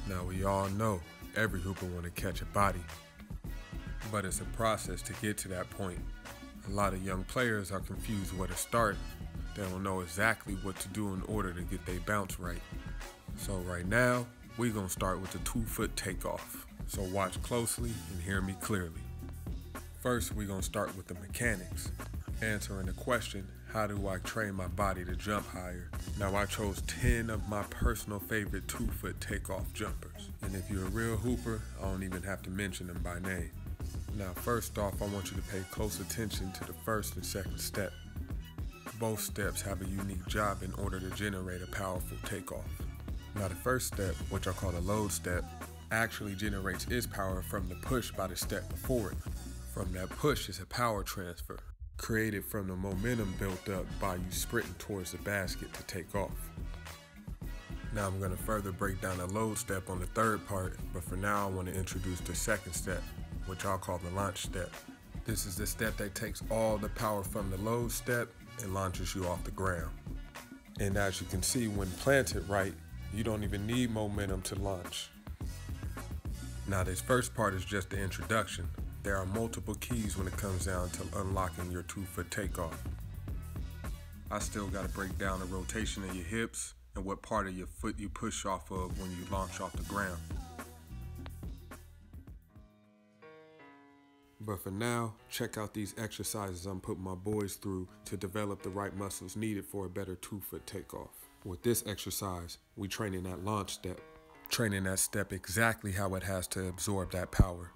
Now we all know every hooper want to catch a body, but it's a process to get to that point. A lot of young players are confused where to start. They don't know exactly what to do in order to get their bounce right. So right now, we're gonna start with the 2-foot takeoff. So watch closely and hear me clearly. First, we're gonna start with the mechanics, answering the question, how do I train my body to jump higher? Now I chose 10 of my personal favorite 2-foot takeoff jumpers. And if you're a real hooper, I don't even have to mention them by name. Now first off, I want you to pay close attention to the first and second step. Both steps have a unique job in order to generate a powerful takeoff. Now the first step, which I call the load step, actually generates its power from the push by the step before it. From that push is a power transfer, created from the momentum built up by you sprinting towards the basket to take off. Now I'm going to further break down the load step on the third part, but for now I want to introduce the second step, which I'll call the launch step. This is the step that takes all the power from the load step and launches you off the ground. And as you can see, when planted right, you don't even need momentum to launch. Now this first part is just the introduction. There are multiple keys when it comes down to unlocking your 2-foot takeoff. I still got to break down the rotation of your hips and what part of your foot you push off of when you launch off the ground. But for now, check out these exercises I'm putting my boys through to develop the right muscles needed for a better 2-foot takeoff. With this exercise, we training that launch step, training that step exactly how it has to absorb that power.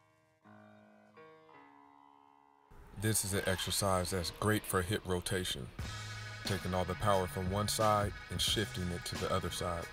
This is an exercise that's great for hip rotation, taking all the power from one side and shifting it to the other side.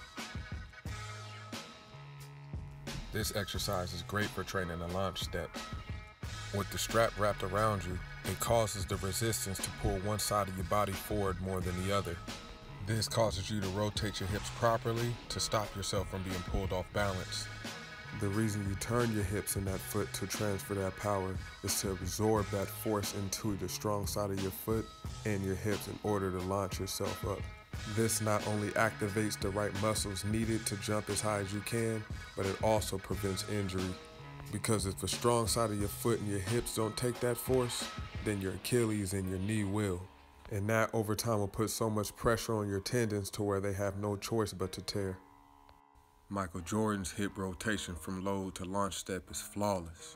This exercise is great for training the launch step. With the strap wrapped around you, it causes the resistance to pull one side of your body forward more than the other. This causes you to rotate your hips properly to stop yourself from being pulled off balance. The reason you turn your hips and that foot to transfer that power is to absorb that force into the strong side of your foot and your hips in order to launch yourself up. This not only activates the right muscles needed to jump as high as you can, but it also prevents injury. Because if the strong side of your foot and your hips don't take that force, then your Achilles and your knee will. And that over time will put so much pressure on your tendons to where they have no choice but to tear. Michael Jordan's hip rotation from load to launch step is flawless.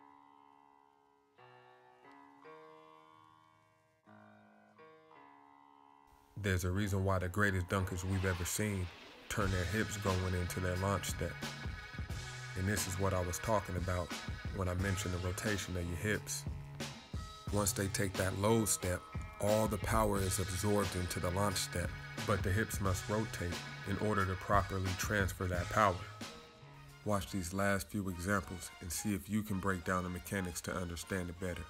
There's a reason why the greatest dunkers we've ever seen turn their hips going into their launch step. And this is what I was talking about when I mentioned the rotation of your hips. Once they take that load step, all the power is absorbed into the launch step, but the hips must rotate in order to properly transfer that power. Watch these last few examples and see if you can break down the mechanics to understand it better.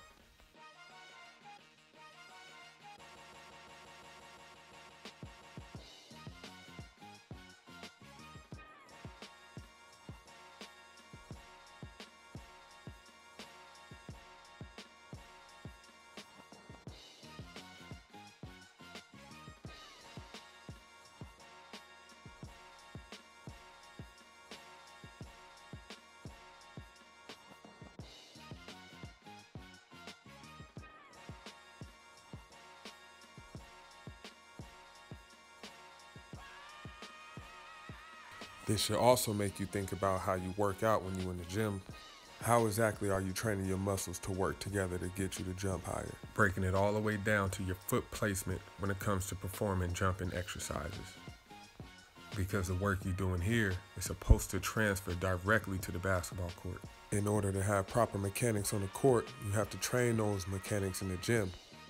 This should also make you think about how you work out when you're in the gym. How exactly are you training your muscles to work together to get you to jump higher? Breaking it all the way down to your foot placement when it comes to performing jumping exercises. Because the work you're doing here is supposed to transfer directly to the basketball court. In order to have proper mechanics on the court, you have to train those mechanics in the gym.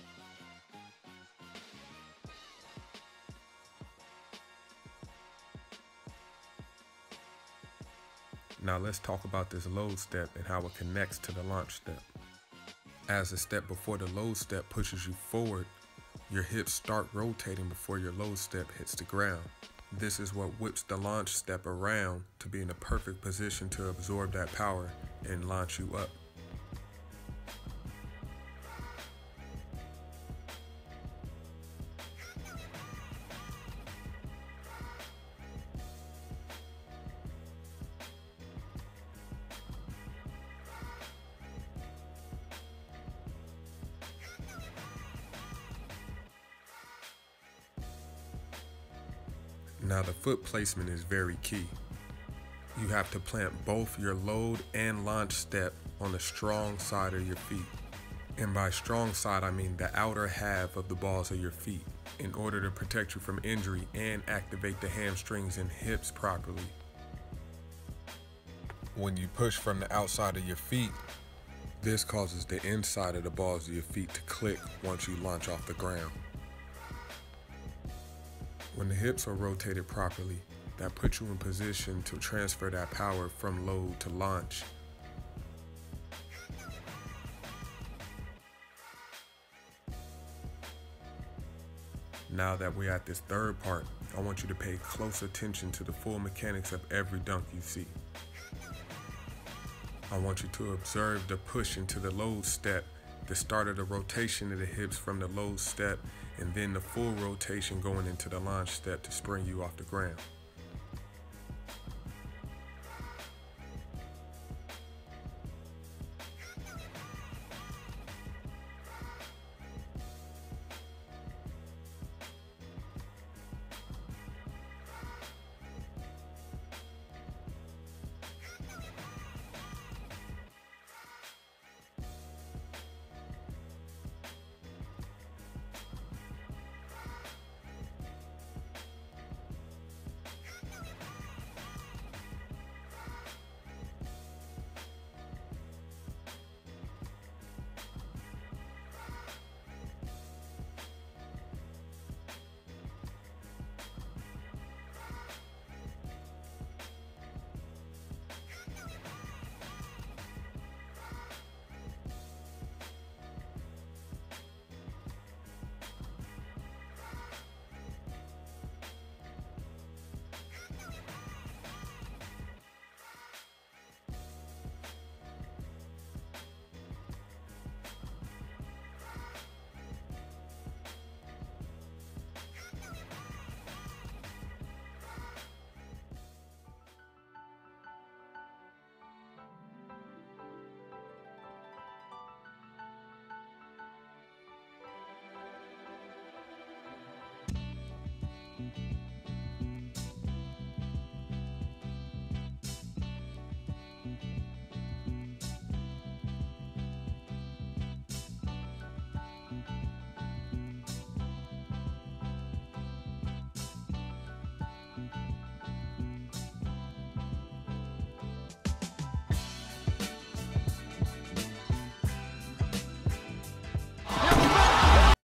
Now let's talk about this load step and how it connects to the launch step. As the step before the load step pushes you forward, your hips start rotating before your load step hits the ground. This is what whips the launch step around to be in the perfect position to absorb that power and launch you up. Now the foot placement is very key. You have to plant both your load and launch step on the strong side of your feet. And by strong side, I mean the outer half of the balls of your feet, in order to protect you from injury and activate the hamstrings and hips properly. When you push from the outside of your feet, this causes the inside of the balls of your feet to click once you launch off the ground. When the hips are rotated properly, that puts you in position to transfer that power from load to launch. Now that we're at this third part, I want you to pay close attention to the full mechanics of every dunk you see. I want you to observe the push into the load step, the start of the rotation of the hips from the load step, and then the full rotation going into the launch step to spring you off the ground.